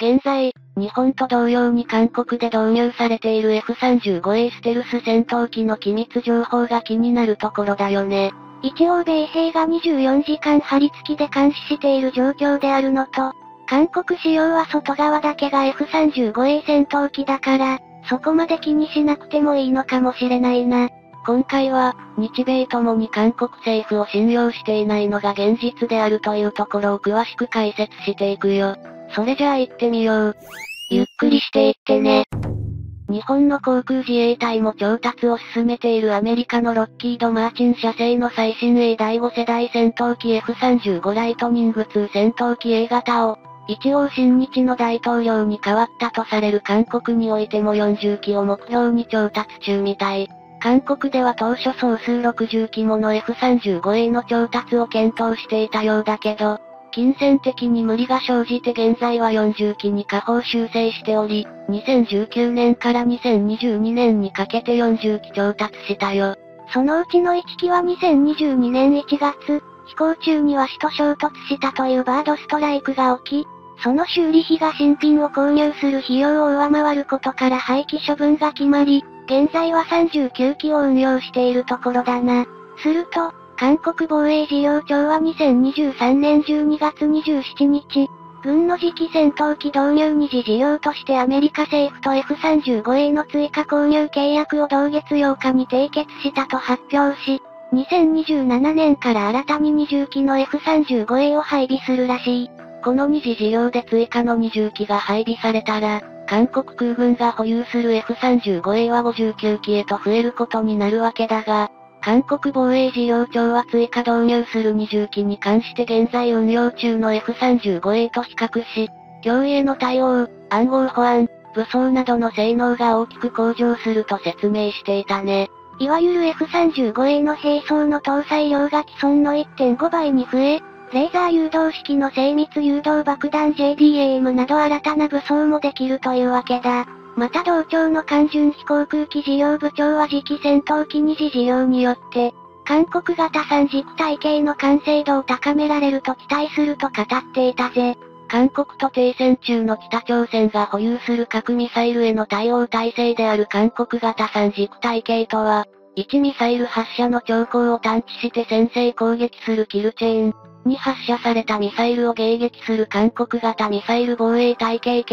現在、日本と同様に韓国で導入されている F-35A ステルス戦闘機の機密情報が気になるところだよね。 一応米兵が24時間張り付きで監視している状況であるのと、韓国仕様は外側だけが F-35A 戦闘機だから、そこまで気にしなくてもいいのかもしれないな。 今回は、日米ともに韓国政府を信用していないのが現実であるというところを詳しく解説していくよ。それじゃあ行ってみよう。ゆっくりしていってね。日本の航空自衛隊も調達を進めているアメリカのロッキード・マーチン社製の最新鋭第5世代戦闘機 F-35 ライトニング2戦闘機 A 型を、一応新日の大統領に変わったとされる韓国においても40機を目標に調達中みたい。韓国では当初総数60機もの F-35A の調達を検討していたようだけど、金銭的に無理が生じて現在は40機に下方修正しており、2019年から2022年にかけて40機調達したよ。 そのうちの1機は2022年1月、飛行中にワシと衝突したというバードストライクが起き、その修理費が新品を購入する費用を上回ることから廃棄処分が決まり、現在は39機を運用しているところだな。すると、韓国防衛事業庁は2023年12月27日、軍の次期戦闘機導入二次事業としてアメリカ政府と F-35A の追加購入契約を同月8日に締結したと発表し、2027年から新たに20機の F-35A を配備するらしい。 この二次事業で追加の20機が配備されたら、韓国空軍が保有する F-35A は59機へと増えることになるわけだが、韓国防衛事業庁は追加導入する20機に関して現在運用中の F-35A と比較し、脅威への対応、暗号保安、武装などの性能が大きく向上すると説明していたね。 いわゆる F-35A の兵装の搭載量が既存の 1.5 倍に増え、レーザー誘導式の精密誘導爆弾 JDAM など新たな武装もできるというわけだ。また同庁の韓順飛航空機事業部長は次期戦闘機二次事業によって、韓国型三軸体系の完成度を高められると期待すると語っていたぜ。 韓国と停戦中の北朝鮮が保有する核ミサイルへの対応体制である韓国型三軸体系とは、1ミサイル発射の兆候を探知して先制攻撃するキルチェーン、2発射されたミサイルを迎撃する韓国型ミサイル防衛体系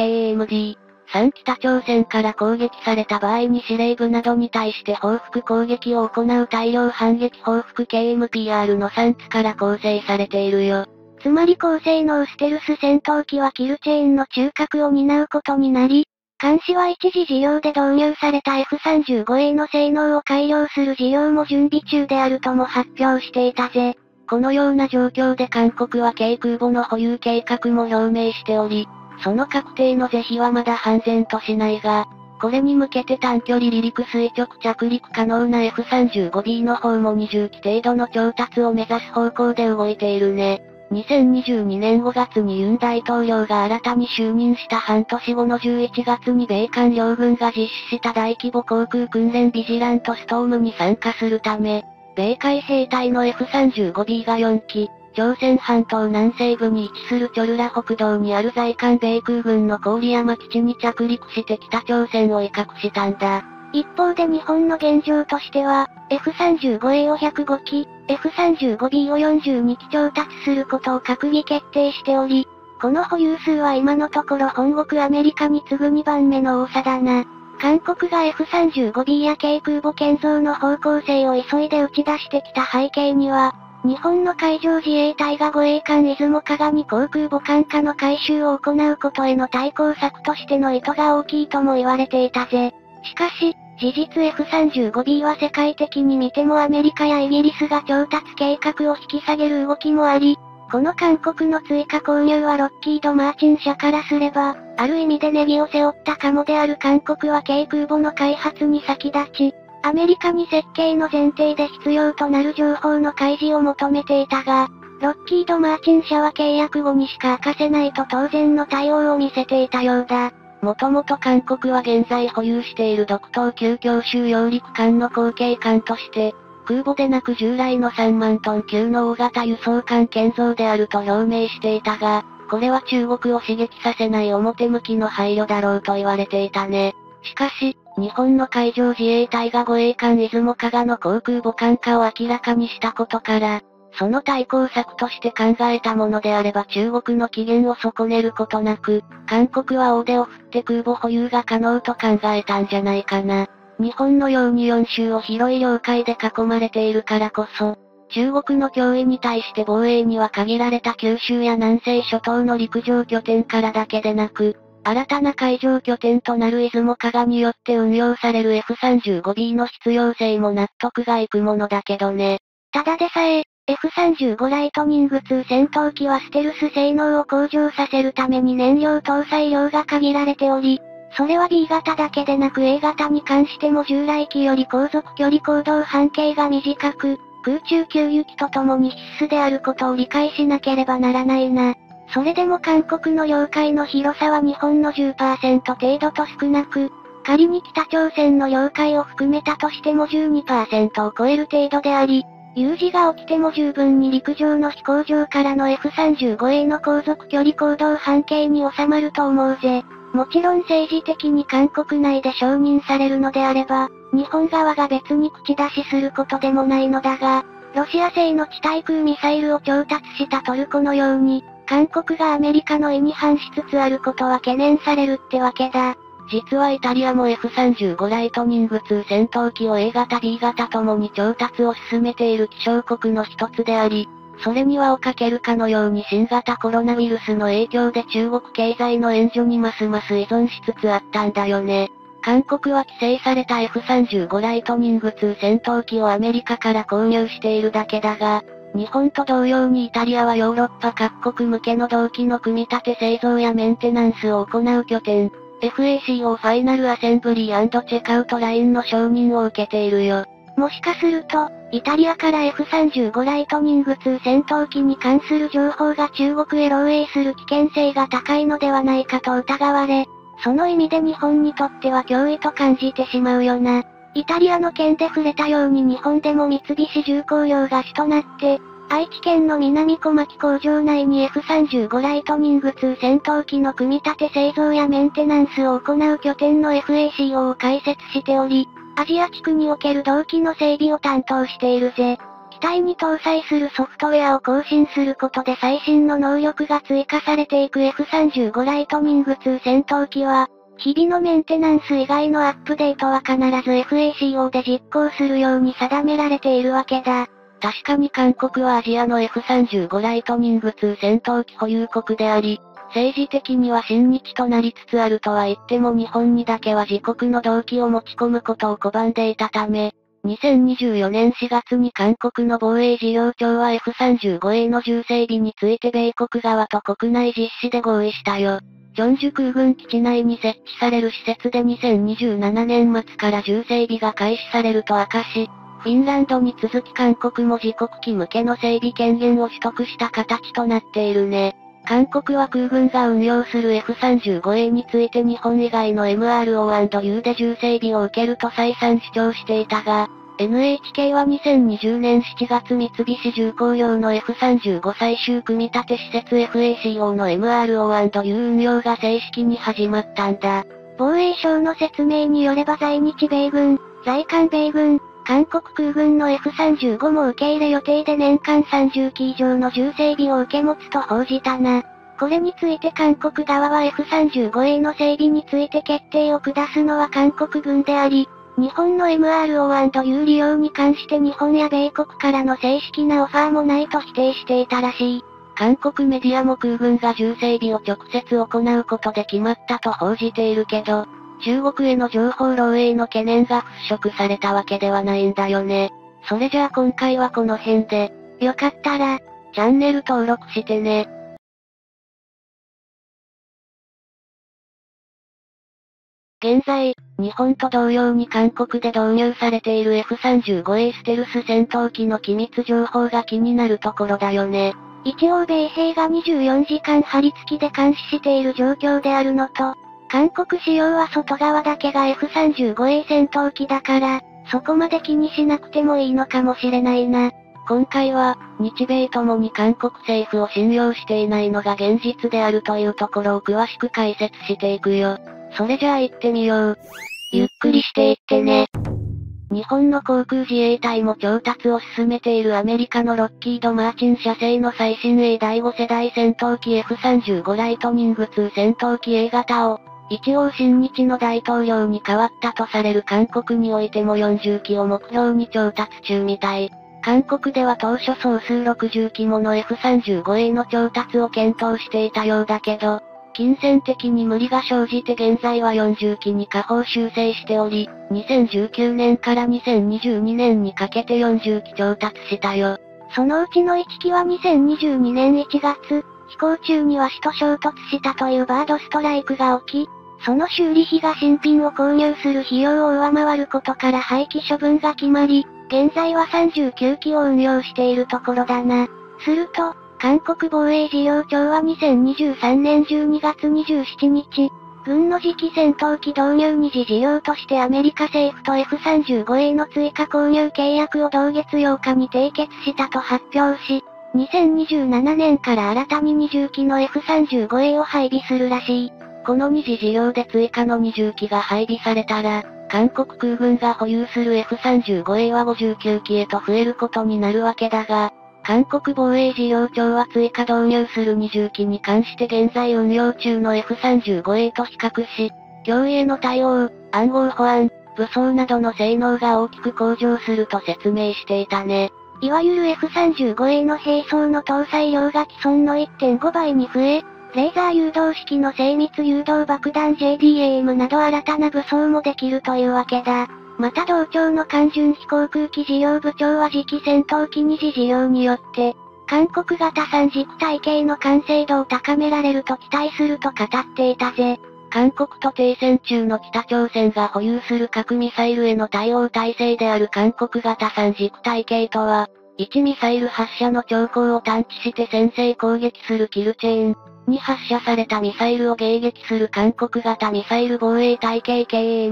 KAMD、3北朝鮮から攻撃された場合に司令部などに対して報復攻撃を行う大量反撃報復 KMPR の3つから構成されているよ。 つまり高性能ステルス戦闘機はキルチェーンの中核を担うことになり、監視は一次事業で導入された F-35A の性能を改良する事業も準備中であるとも発表していたぜ。 このような状況で韓国は軽空母の保有計画も表明しており、その確定の是非はまだ判然としないが、これに向けて短距離離陸垂直着陸可能な F-35B の方も20機程度の調達を目指す方向で動いているね。2022年5月にユン大統領が新たに就任した半年後の11月に米韓両軍が実施した大規模航空訓練ビジラントストームに参加するため、米海兵隊の F-35B が4機、朝鮮半島南西部に位置するチョルラ北道にある在韓米空軍の郡山基地に着陸して北朝鮮を威嚇したんだ。 一方で日本の現状としては、F-35A を105機、F-35B を42機調達することを閣議決定しており、この保有数は今のところ本国アメリカに次ぐ2番目の多さだな。韓国が F-35B や軽空母建造の方向性を急いで打ち出してきた背景には、日本の海上自衛隊が護衛艦出雲加賀に航空母艦化の改修を行うことへの対抗策としての意図が大きいとも言われていたぜ。しかし、事実 F-35B は世界的に見てもアメリカやイギリスが調達計画を引き下げる動きもあり、この韓国の追加購入はロッキード・マーチン社からすれば、ある意味でネギを背負ったカモである韓国は軽空母の開発に先立ち、アメリカに設計の前提で必要となる情報の開示を求めていたが、ロッキード・マーチン社は契約後にしか明かせないと当然の対応を見せていたようだ。 もともと韓国は現在保有している独島級強襲揚陸艦の後継艦として、空母でなく従来の3万トン級の大型輸送艦建造であると表明していたが、 これは中国を刺激させない表向きの配慮だろうと言われていたね。しかし、日本の海上自衛隊が護衛艦出雲加賀の航空母艦化を明らかにしたことから、その対抗策として考えたものであれば中国の機嫌を損ねることなく、韓国は大手を振って空母保有が可能と考えたんじゃないかな。日本のように4州を広い領海で囲まれているからこそ、中国の脅威に対して防衛には限られた九州や南西諸島の陸上拠点からだけでなく、新たな海上拠点となる出雲加賀によって運用される F35B の必要性も納得がいくものだけどね。 ただでさえ、F35 ライトニング2戦闘機はステルス性能を向上させるために燃料搭載量が限られており、それは B 型だけでなく A 型に関しても従来機より航続距離行動半径が短く、空中給油機とともに必須であることを理解しなければならないな。それでも韓国の領海の広さは日本の 10% 程度と少なく、仮に北朝鮮の領海を含めたとしても 12% を超える程度であり、有事が起きても十分に陸上の飛行場からの F35A の航続距離行動半径に収まると思うぜ。もちろん政治的に韓国内で承認されるのであれば、日本側が別に口出しすることでもないのだが、ロシア製の地対空ミサイルを調達したトルコのように、韓国がアメリカの意に反しつつあることは懸念されるってわけだ。 実はイタリアも F35 ライトニング2戦闘機を A 型 B 型ともに調達を進めている希少国の一つであり、それに輪をかけるかのように新型コロナウイルスの影響で中国経済の援助にますます依存しつつあったんだよね。韓国は規制された F35 ライトニング2戦闘機をアメリカから購入しているだけだが、日本と同様にイタリアはヨーロッパ各国向けの同機の組み立て製造やメンテナンスを行う拠点、FACO ファイナルアセンブリー&チェクアウトラインの承認を受けているよ。 もしかすると、イタリアから F35 ライトニング2戦闘機に関する情報が中国へ漏洩する危険性が高いのではないかと疑われ、その意味で日本にとっては脅威と感じてしまうよな。イタリアの件で触れたように日本でも三菱重工業が主となって、愛知県の南小牧工場内に F35 ライトニング2戦闘機の組み立て製造やメンテナンスを行う拠点の FACO を開設しており、アジア地区における同機の整備を担当しているぜ。機体に搭載するソフトウェアを更新することで最新の能力が追加されていく F35 ライトニング2戦闘機は、日々のメンテナンス以外のアップデートは必ず FACO で実行するように定められているわけだ。 確かに韓国はアジアの F35 ライトニング2戦闘機保有国であり、政治的には親日となりつつあるとは言っても日本にだけは自国の同機を持ち込むことを拒んでいたため、2024年4月に韓国の防衛事業庁は F35A の重整備について米国側と国内実施で合意したよ。チョンジュ空軍基地内に設置される施設で2027年末から重整備が開始されると明かし、フィンランドに続き韓国も自国機向けの整備権限を取得した形となっているね。韓国は空軍が運用する F35A について日本以外の MRO&U で重整備を受けると再三主張していたが、NHK は2020年7月三菱重工業の F35 最終組み立て施設 FACO の MRO&U 運用が正式に始まったんだ。 防衛省の説明によれば在日米軍、在韓米軍、韓国空軍の F35 も受け入れ予定で年間30機以上の重整備を受け持つと報じたな。これについて韓国側は F35A の整備について決定を下すのは韓国軍であり、日本の MRO&U 利用に関して日本や米国からの正式なオファーもないと否定していたらしい。 韓国メディアも空軍が重整備を直接行うことで決まったと報じているけど、中国への情報漏洩の懸念が払拭されたわけではないんだよね。それじゃあ今回はこの辺で、 よかったら、 チャンネル登録してね。現在、日本と同様に韓国で導入されている F35A ステルス戦闘機の機密情報が気になるところだよね。 一応米兵が24時間張り付きで監視している状況であるのと、韓国仕様は外側だけが F35A 戦闘機だから、そこまで気にしなくてもいいのかもしれないな。 今回は、日米ともに韓国政府を信用していないのが現実であるというところを詳しく解説していくよ。それじゃあ行ってみよう。ゆっくりしていってね。日本の航空自衛隊も調達を進めているアメリカのロッキード・マーチン社製の最新鋭第5世代戦闘機 F35 ライトニング2戦闘機 A 型を、一応親日の大統領に変わったとされる韓国においても40機を目標に調達中みたい。韓国では当初総数60機もの F35A の調達を検討していたようだけど、金銭的に無理が生じて現在は40機に下方修正しており、2019年から2022年にかけて40機調達したよ。 そのうちの1機は2022年1月、飛行中には首都衝突したというバードストライクが起き、その修理費が新品を購入する費用を上回ることから廃棄処分が決まり、現在は39機を運用しているところだな。すると、韓国防衛事業庁は2023年12月27日、軍の次期戦闘機導入二次事業としてアメリカ政府と F35A の追加購入契約を同月8日に締結したと発表し、2027年から新たに20機の F35A を配備するらしい。 この二次事業で追加の20機が配備されたら、韓国空軍が保有する F35A は59機へと増えることになるわけだが、韓国防衛事業庁は追加導入する20機に関して現在運用中の F35A と比較し、脅威への対応、暗号保安、武装などの性能が大きく向上すると説明していたね。 いわゆる F35A の兵装の搭載量が既存の 1.5 倍に増え、レーザー誘導式の精密誘導爆弾 JDAM など新たな武装もできるというわけだ。また同庁の関準飛航空機事業部長は次期戦闘機二次事業によって、韓国型三軸体系の完成度を高められると期待すると語っていたぜ。 韓国と停戦中の北朝鮮が保有する核ミサイルへの対応体制である韓国型三軸体系とは、1ミサイル発射の兆候を探知して先制攻撃するキルチェーン、2発射されたミサイルを迎撃する韓国型ミサイル防衛体系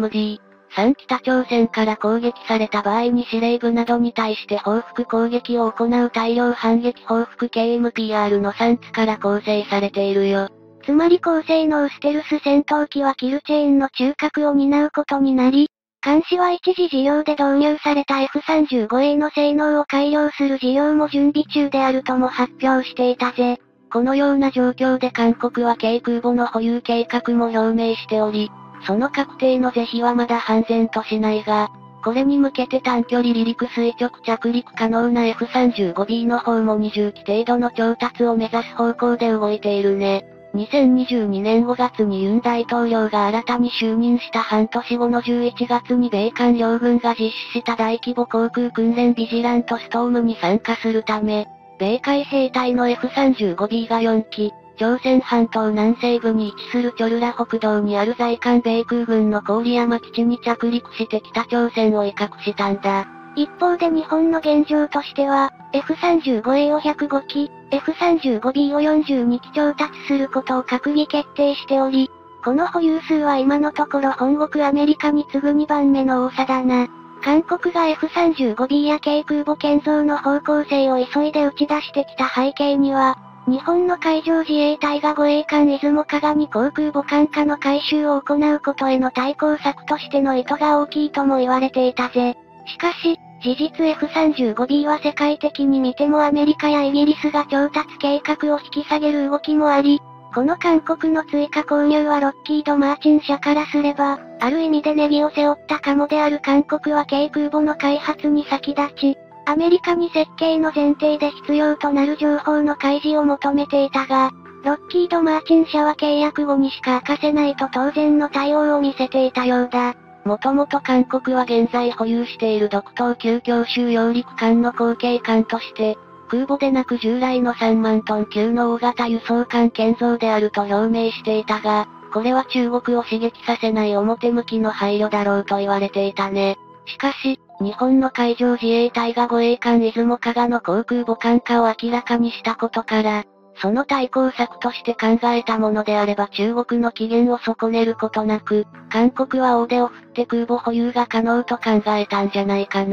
KAMD、3北朝鮮から攻撃された場合に司令部などに対して報復攻撃を行う大量反撃報復 KMPR の3つから構成されているよ。 つまり高性能ステルス戦闘機はキルチェーンの中核を担うことになり、監視は一次事業で導入された F35A の性能を改良する事業も準備中であるとも発表していたぜ。 このような状況で韓国は軽空母の保有計画も表明しており、その確定の是非はまだ判然としないが、これに向けて短距離離陸垂直着陸可能な F35B の方も20機程度の調達を目指す方向で動いているね。2022年5月にユン大統領が新たに就任した半年後の11月に米韓両軍が実施した大規模航空訓練ビジラントストームに参加するため、米海兵隊の F35B が4機、朝鮮半島南西部に位置するチョルラ北道にある在韓米空軍の郡山基地に着陸して北朝鮮を威嚇したんだ。 一方で日本の現状としては、F35A を105機、F35B を42機調達することを閣議決定しており、この保有数は今のところ本国アメリカに次ぐ2番目の多さだな。韓国が F35B や軽空母建造の方向性を急いで打ち出してきた背景には、日本の海上自衛隊が護衛艦出雲加賀に航空母艦化の改修を行うことへの対抗策としての意図が大きいとも言われていたぜ。しかし、事実 F35B は世界的に見てもアメリカやイギリスが調達計画を引き下げる動きもあり、この韓国の追加購入はロッキード・マーチン社からすれば、ある意味でネギを背負ったかもである韓国は軽空母の開発に先立ち、アメリカに設計の前提で必要となる情報の開示を求めていたが、ロッキード・マーチン社は契約後にしか明かせないと当然の対応を見せていたようだ。 もともと韓国は現在保有している独島級強襲揚陸艦の後継艦として、空母でなく従来の3万トン級の大型輸送艦建造であると表明していたが、これは中国を刺激させない表向きの配慮だろうと言われていたね。しかし、日本の海上自衛隊が護衛艦出雲加賀の航空母艦化を明らかにしたことから、その対抗策として考えたものであれば中国の機嫌を損ねることなく、韓国は大手を振って空母保有が可能と考えたんじゃないかな。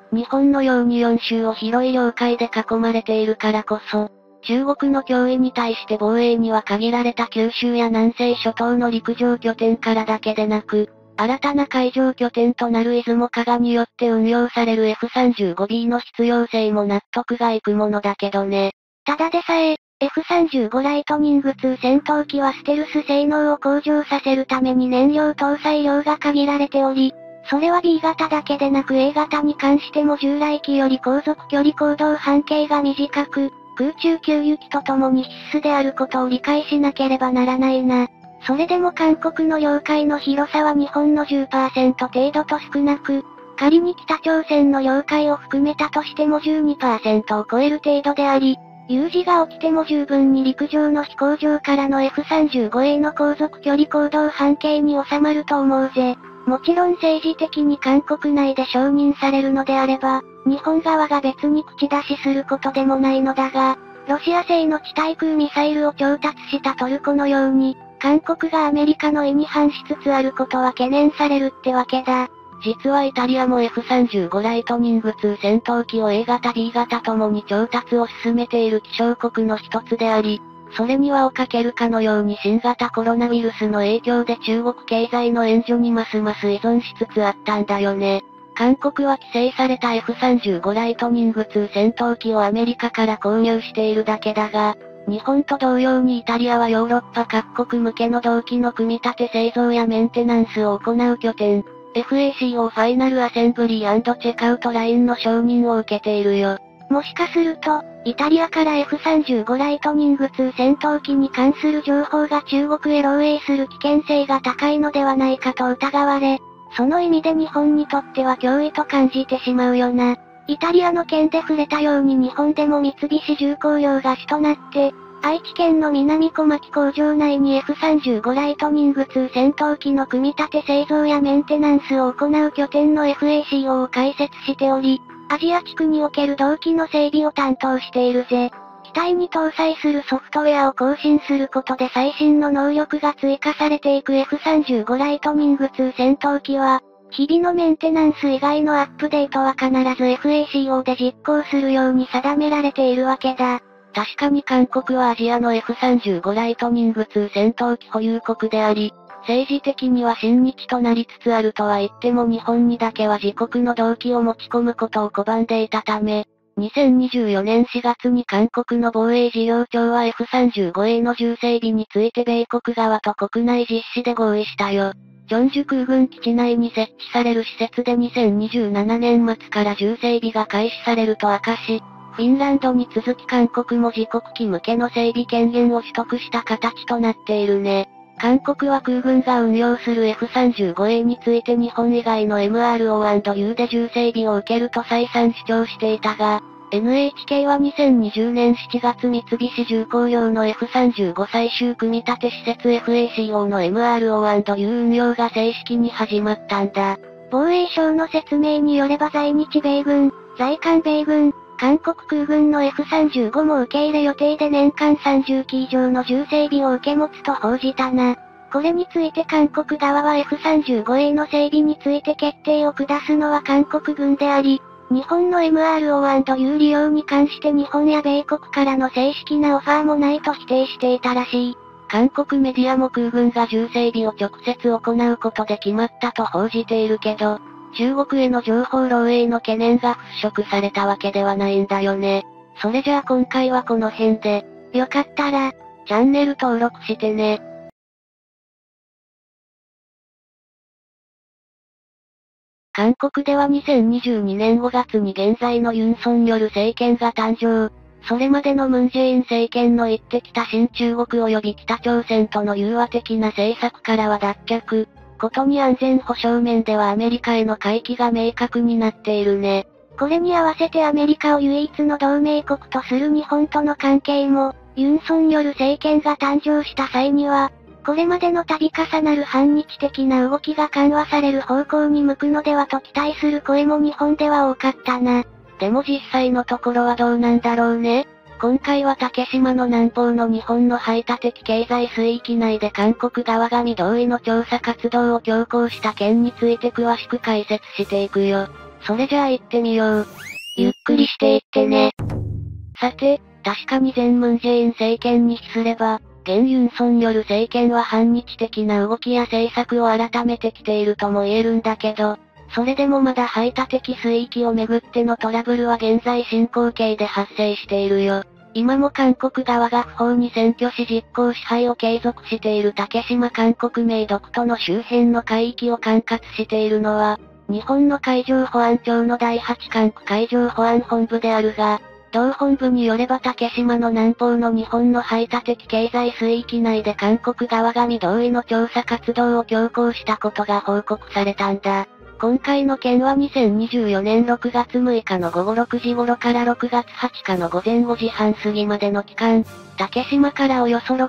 日本のように4州を広い領海で囲まれているからこそ、中国の脅威に対して防衛には限られた九州や南西諸島の陸上拠点からだけでなく、新たな海上拠点となる出雲加賀によって運用される F-35B の必要性も納得がいくものだけどね。 ただでさえ、F-35 ライトニング2戦闘機はステルス性能を向上させるために燃料搭載量が限られており、それは B 型だけでなく A 型に関しても従来機より航続距離行動半径が短く、空中給油機とともに必須であることを理解しなければならないな。それでも韓国の領海の広さは日本の 10% 程度と少なく、仮に北朝鮮の領海を含めたとしても 12% を超える程度であり、有事が起きても十分に陸上の飛行場からの F-35A の航続距離行動半径に収まると思うぜ。もちろん政治的に韓国内で承認されるのであれば、日本側が別に口出しすることでもないのだが、ロシア製の地対空ミサイルを調達したトルコのように、韓国がアメリカの意に反しつつあることは懸念されるってわけだ。 実はイタリアも F-35 ライトニング2戦闘機を A 型 B 型ともに調達を進めている希少国の一つであり、それに輪をかけるかのように新型コロナウイルスの影響で中国経済の援助にますます依存しつつあったんだよね。韓国は規制された F-35 ライトニング2戦闘機をアメリカから購入しているだけだが、日本と同様にイタリアはヨーロッパ各国向けの同機の組み立て製造やメンテナンスを行う拠点、FACO ファイナルアセンブリー&チェクアウトラインの承認を受けているよ。 もしかすると、イタリアから F-35 ライトニング2戦闘機に関する情報が中国へ漏洩する危険性が高いのではないかと疑われ、その意味で日本にとっては脅威と感じてしまうよな。イタリアの件で触れたように日本でも三菱重工業が主となって、愛知県の南小牧工場内に F-35 ライトニング2戦闘機の組み立て製造やメンテナンスを行う拠点の FACO を開設しており、アジア地区における同機の整備を担当しているぜ。機体に搭載するソフトウェアを更新することで最新の能力が追加されていく F-35 ライトニング2戦闘機は、日々のメンテナンス以外のアップデートは必ず FACO で実行するように定められているわけだ。 確かに韓国はアジアの F-35 ライトニング2戦闘機保有国であり、政治的には親日となりつつあるとは言っても日本にだけは自国の同機を持ち込むことを拒んでいたため、2024年4月に韓国の防衛事業庁は F-35A の重整備について米国側と国内実施で合意したよ。チョンジュ空軍基地内に設置される施設で2027年末から重整備が開始されると明かし、フィンランドに続き韓国も自国機向けの整備権限を取得した形となっているね。韓国は空軍が運用する F-35A について日本以外の MRO&U で重整備を受けると再三主張していたが、NHK は2020年7月三菱重工業の F-35 最終組み立て施設 FACO の MRO&U 運用が正式に始まったんだ。 防衛省の説明によれば在日米軍、在韓米軍、韓国空軍の F-35 も受け入れ予定で年間30機以上の重整備を受け持つと報じたな。これについて韓国側は F-35A の整備について決定を下すのは韓国軍であり、日本の MRO&U 利用に関して日本や米国からの正式なオファーもないと否定していたらしい。 韓国メディアも空軍が重整備を直接行うことで決まったと報じているけど、中国への情報漏洩の懸念が払拭されたわけではないんだよね。それじゃあ今回はこの辺で、 よかったら、 チャンネル登録してね。韓国では2022年5月に現在のユン・ソンニョル政権が誕生。それまでのムン・ジェイン政権の言ってきた新中国及び北朝鮮との融和的な政策からは脱却。ことに安全保障面ではアメリカへの回帰が明確になっているね。 これに合わせてアメリカを唯一の同盟国とする日本との関係も、ユン・ソンニョル政権が誕生した際には、これまでの度重なる反日的な動きが緩和される方向に向くのではと期待する声も日本では多かったな。 でも実際のところはどうなんだろうね。今回は竹島の南方の日本の排他的経済水域内で韓国側が未同意の調査活動を強行した件について詳しく解説していくよ。 それじゃあ行ってみよう。ゆっくりしていってね。さて、確かに前ムンジェイン政権に比すれば、現ユンソンによる政権は反日的な動きや政策を改めてきているとも言えるんだけど、それでもまだ排他的水域をめぐってのトラブルは現在進行形で発生しているよ。今も韓国側が不法に占拠し実効支配を継続している竹島韓国名独島の周辺の海域を管轄しているのは、日本の海上保安庁の第8管区海上保安本部であるが、同本部によれば竹島の南方の日本の排他的経済水域内で韓国側が未同意の調査活動を強行したことが報告されたんだ。今回の件は2024年6月6日の午後6時頃から6月20日の午前5時半過ぎまでの期間、竹島からおよそ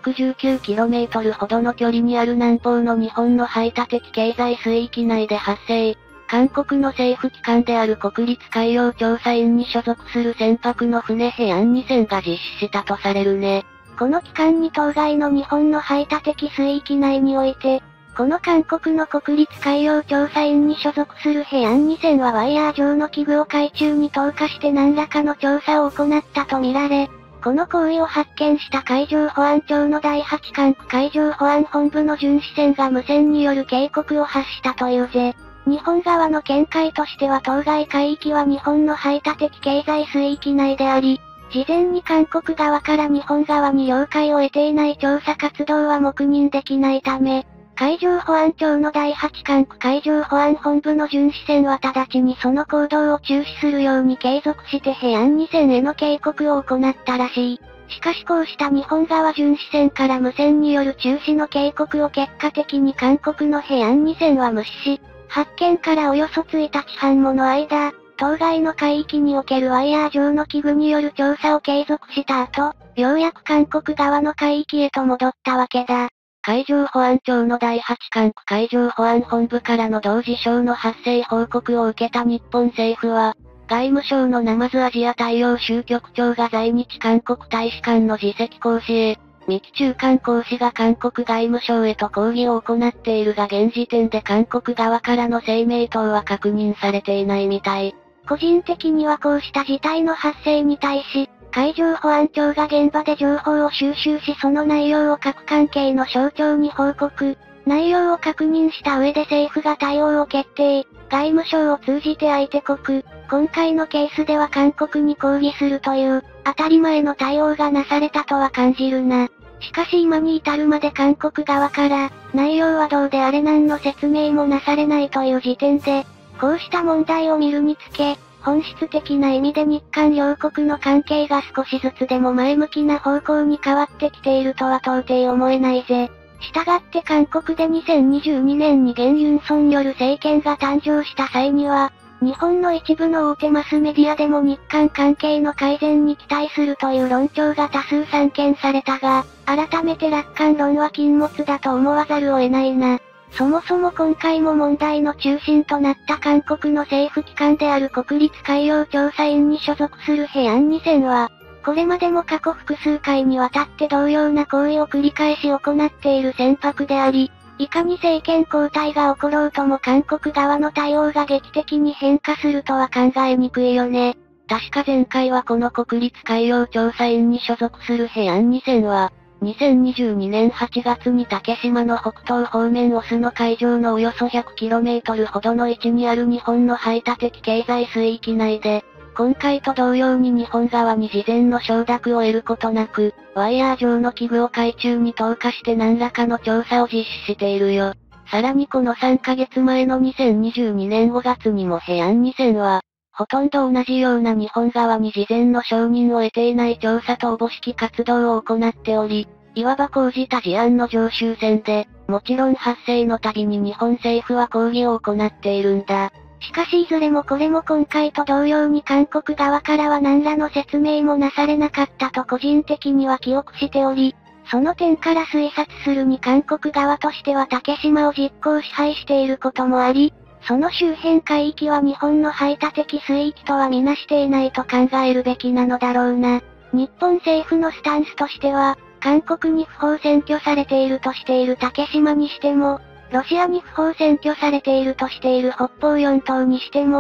69km ほどの距離にある南方の日本の排他的経済水域内で発生。韓国の政府機関である国立海洋調査院に所属する船舶の船平安2船が実施したとされるね。 この期間に当該の日本の排他的水域内において、この韓国の国立海洋調査院に所属する平安2船はワイヤー状の器具を海中に投下して何らかの調査を行ったとみられ、この行為を発見した海上保安庁の第8管区海上保安本部の巡視船が無線による警告を発したというぜ。日本側の見解としては当該海域は日本の排他的経済水域内であり、事前に韓国側から日本側に了解を得ていない調査活動は黙認できないため、海上保安庁の第8管区海上保安本部の巡視船は直ちにその行動を中止するように継続して平安2船への警告を行ったらしい。しかしこうした日本側巡視船から無線による中止の警告を結果的に韓国の平安2船は無視し、発見からおよそ1日半もの間、当該の海域におけるワイヤー状の器具による調査を継続した後、ようやく韓国側の海域へと戻ったわけだ。 海上保安庁の第8管区海上保安本部からの同事象の発生報告を受けた日本政府は、外務省のナマズアジア大洋州局長が在日韓国大使館の次席公使へ、三木中間公使が韓国外務省へと抗議を行っているが現時点で韓国側からの声明等は確認されていないみたい。 個人的にはこうした事態の発生に対し、海上保安庁が現場で情報を収集しその内容を各関係の省庁に報告、内容を確認した上で政府が対応を決定、外務省を通じて相手国、今回のケースでは韓国に抗議するという、当たり前の対応がなされたとは感じるな。しかし今に至るまで韓国側から、内容はどうであれ何の説明もなされないという時点で、こうした問題を見るにつけ、本質的な意味で日韓両国の関係が少しずつでも前向きな方向に変わってきているとは到底思えないぜ。したがって韓国で2022年に現ユンソンによる政権が誕生した際には、日本の一部の大手マスメディアでも日韓関係の改善に期待するという論調が多数散見されたが、改めて楽観論は禁物だと思わざるを得ないな。そもそも今回も問題の中心となった韓国の政府機関である国立海洋調査院に所属する平安2船は、これまでも過去複数回にわたって同様な行為を繰り返し行っている船舶であり、いかに政権交代が起ころうとも韓国側の対応が劇的に変化するとは考えにくいよね。 確か前回はこの国立海洋調査院に所属する平安2船は、2022年8月に竹島の北東方面オスの海上のおよそ 100km ほどの位置にある日本の排他的経済水域内で、今回と同様に日本側に事前の承諾を得ることなく、ワイヤー状の器具を海中に投下して何らかの調査を実施しているよ。さらにこの3ヶ月前の2022年5月にも平安2船は、ほとんど同じような日本側に事前の承認を得ていない調査とおぼしき活動を行っており、いわば講じた事案の常習戦で、もちろん発生のたびに日本政府は抗議を行っているんだ。 しかしいずれもこれも今回と同様に韓国側からは何らの説明もなされなかったと個人的には記憶しており、その点から推察するに韓国側としては竹島を実効支配していることもあり、その周辺海域は日本の排他的水域とはみなしていないと考えるべきなのだろうな。日本政府のスタンスとしては、韓国に不法占拠されているとしている竹島にしても、ロシアに不法占拠されているとしている北方四島にしても、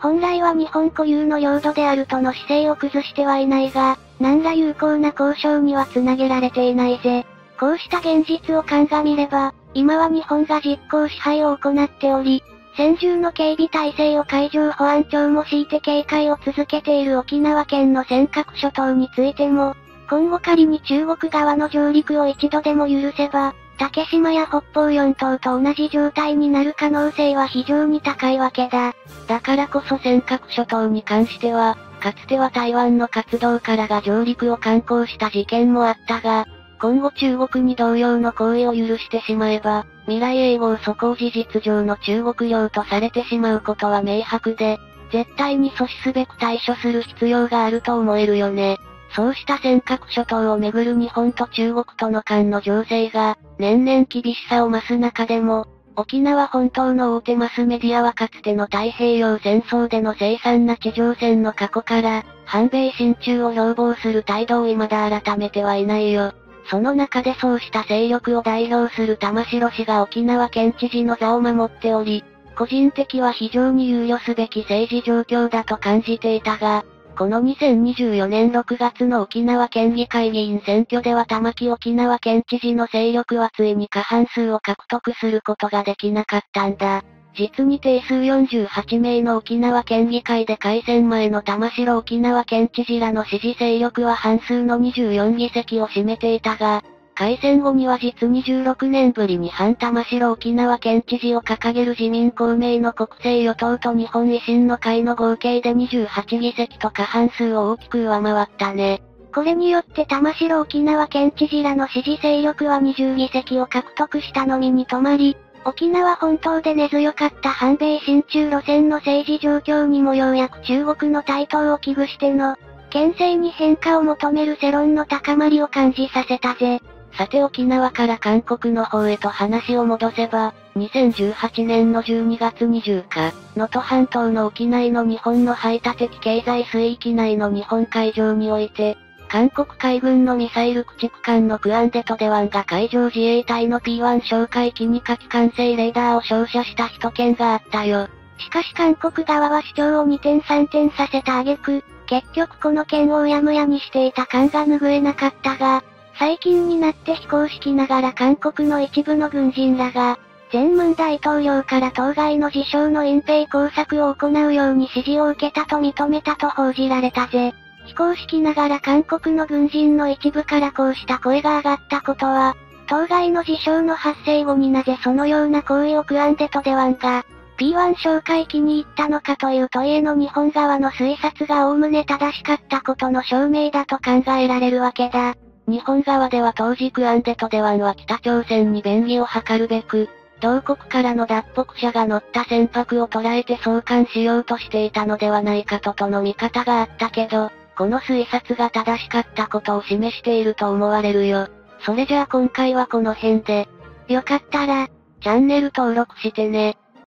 本来は日本固有の領土であるとの姿勢を崩してはいないが、何ら有効な交渉にはつなげられていないぜ。こうした現実を鑑みれば、今は日本が実効支配を行っており、専従の警備体制を海上保安庁も敷いて警戒を続けている沖縄県の尖閣諸島についても、今後仮に中国側の上陸を一度でも許せば、竹島や北方四島と同じ状態になる可能性は非常に高いわけだ。 だからこそ尖閣諸島に関しては、かつては台湾の活動家らが上陸を敢行した事件もあったが、今後中国に同様の行為を許してしまえば、未来永劫そこを事実上の中国領とされてしまうことは明白で、絶対に阻止すべく対処する必要があると思えるよね。そうした尖閣諸島をめぐる日本と中国との間の情勢が、年々厳しさを増す中でも、沖縄本島の大手マスメディアはかつての太平洋戦争での凄惨な地上戦の過去から、反米親中を標榜する態度を未だ改めてはいないよ。その中でそうした勢力を代表する玉城氏が沖縄県知事の座を守っており、個人的は非常に憂慮すべき政治状況だと感じていたが、この2024年6月の沖縄県議会議員選挙では玉城沖縄県知事の勢力はついに過半数を獲得することができなかったんだ。実に定数48名の沖縄県議会で改選前の玉城沖縄県知事らの支持勢力は半数の24議席を占めていたが、改選後には実に16年ぶりに反玉城沖縄県知事を掲げる自民公明の国政与党と日本維新の会の合計で28議席と過半数を大きく上回ったね。 これによって玉城沖縄県知事らの支持勢力は20議席を獲得したのみに止まり、沖縄本島で根強かった反米親中路線の政治状況にもようやく中国の台頭を危惧しての、県政に変化を求める世論の高まりを感じさせたぜ。 さて沖縄から韓国の方へと話を戻せば、2018年の12月20日、能登半島の沖内の日本の排他的経済水域内の日本海上において、韓国海軍のミサイル駆逐艦のクアンデトデワンが海上自衛隊の P1 哨戒機に火器管制レーダーを照射した一件があったよ。 しかし韓国側は主張を二転三転させた挙句、結局この件をうやむやにしていた感が拭えなかったが、最近になって非公式ながら韓国の一部の軍人らが、前文大統領から当該の事象の隠蔽工作を行うように指示を受けたと認めたと報じられたぜ。非公式ながら韓国の軍人の一部からこうした声が上がったことは、当該の事象の発生後になぜそのような行為をクアンデトデワンが、P1 哨戒機に行ったのかという問いへの日本側の推察が概ね正しかったことの証明だと考えられるわけだ。 日本側では当時クアンデトデワンは北朝鮮に便宜を図るべく、同国からの脱北者が乗った船舶を捉えて送還しようとしていたのではないかとの見方があったけど、この推察が正しかったことを示していると思われるよ。それじゃあ今回はこの辺で。 よかったら、 チャンネル登録してね。